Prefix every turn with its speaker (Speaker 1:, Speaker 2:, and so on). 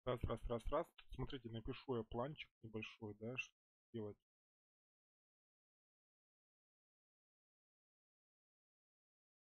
Speaker 1: Раз. Тут, смотрите, напишу я планчик небольшой, да, что делать.